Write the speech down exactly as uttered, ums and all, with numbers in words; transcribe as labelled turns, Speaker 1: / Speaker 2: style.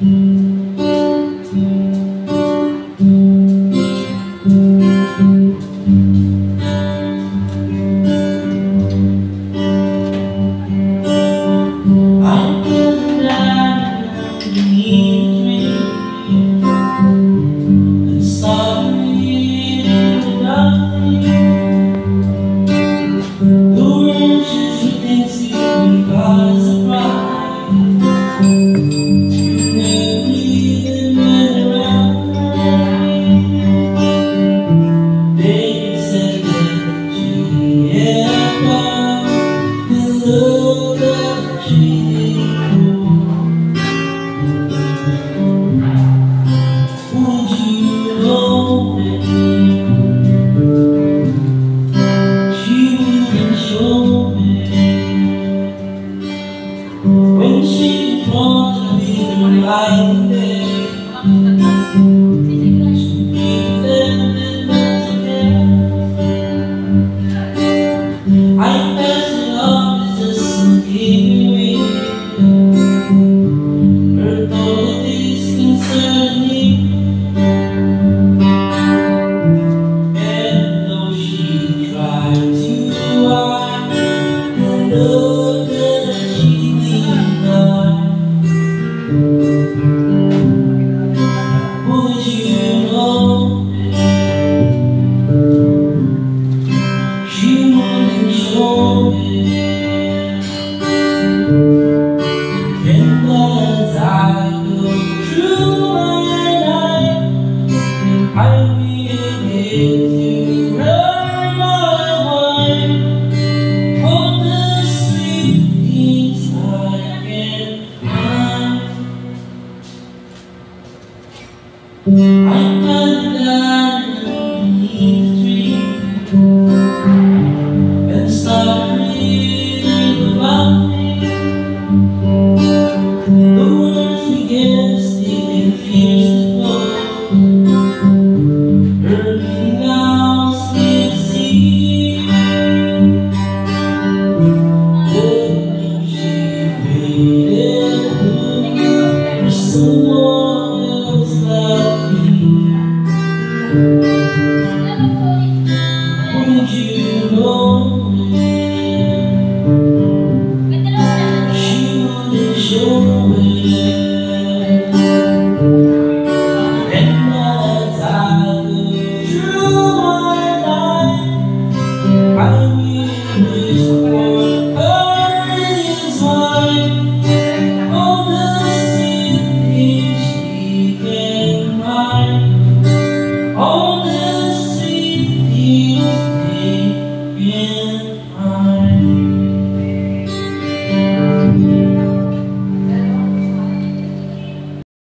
Speaker 1: When she wants to be the right day, she keeps them in I pass it off as just some giving. Her thought is concerning, and though she tries to hide the love that she denied, would you know she wouldn't show me? And as I go through my life, I will get to her my wife. All the sweet things I can find, I find that beneath the tree and start reading about me. The words begin to stick and fierce to flow. Early now still see the name she waited for someone else like me. Would you know she wouldn't show me? And as I go through my life, I will wish for her is mine.